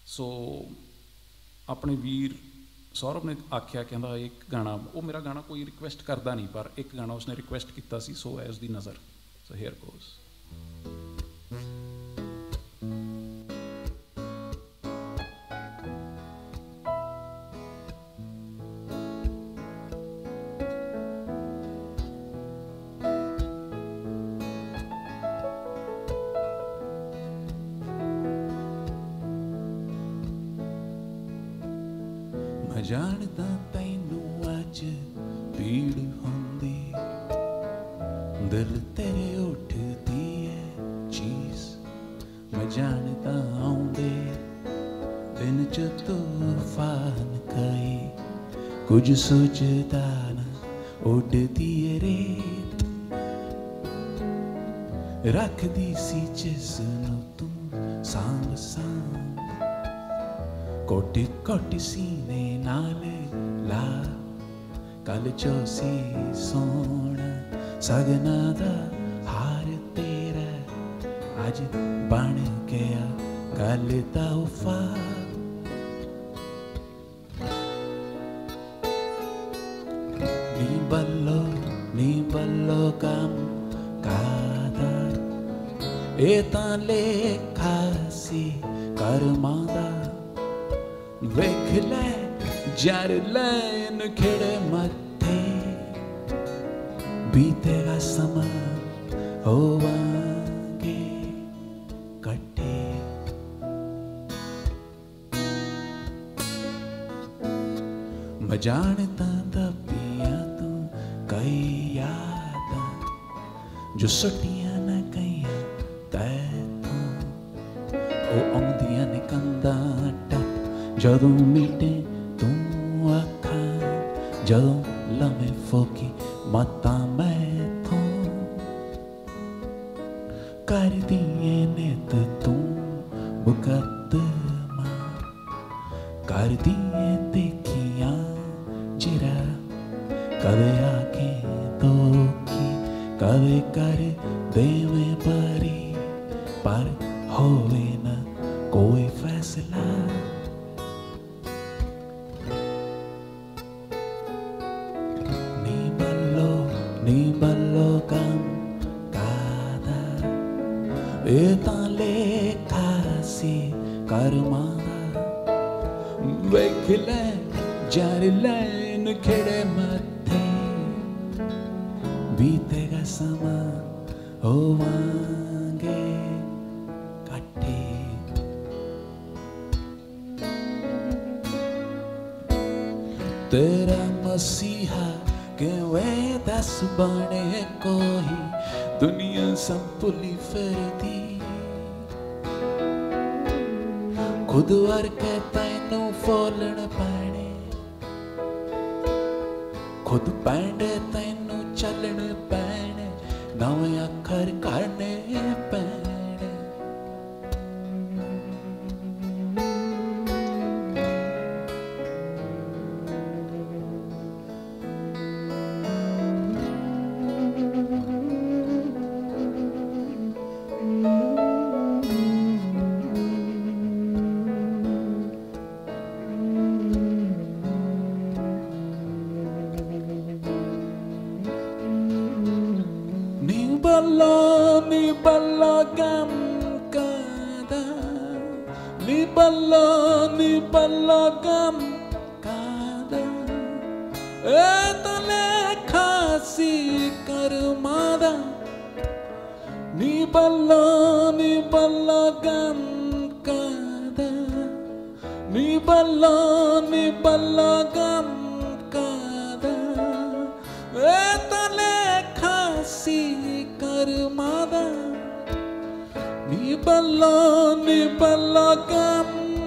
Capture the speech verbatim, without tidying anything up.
सो अपने वीर सौरभ ने आख्या कहता एक गाना, वो मेरा गाना कोई रिक्वेस्ट करता नहीं, पर एक गाना उसने रिक्वेस्ट किया सी, सो है उसकी नज़र। So here goes. मैं जानता तैनू अज पीड़ होंदी, दिल तेरे उठदी है चीस। मैं जानता आउंदे दिन च तूफान कई, कुछ सोचदा ना उड़दी है रेत। रखदी सी जिसनू तू सांभ सांभ, कोटी कोटी सीने नाल ला। कल चौसी सोना सगना दा हार तेरा, अज बन गया गल दा उफा। नी बल्लो नी बल्लो कम कादा, ए तां लेखा सी करमां दा। वेख ले जर लैन खिड़े मत्थे, बीतेगा समा होवांगे कट्ठे। मैं जानता दबिया तू कई यादां, जो सुटियां न कईयां तैथों। ओ आउंदियां ने कंधां टप जदों मीटे तू आखां, जदों लम्हे फोकी मतां मैथों। कर दिए नित तू मुकद्दमा, कर दिए देखियां जिरा। कदे आखें धोखी कदे कर देवें परी, पर होवे ना कोई फैसला। नी बल्लो कम कादा, ए तां लेखा सी करमां दा। वेख ले जर लैन खिड़े मत्थे, बीतेगा समा होवांगे कट्ठे। तेरा मसीहा किवें दस बने कोई, दुनिया संभुली फिरदी। खुद वर्के तैनू फोलण पैणे, खुद पैंडे तैनू चलण पैणे, नवें अखर करने पैणे। Balla ni balla gam kada, ni balla ni balla gam kada. Etale khasi karmada, ni balla ni balla gam kada, ni balla ni balla gam kada. Etale khasi करमादा, नी बल्ला नी बल्ला गम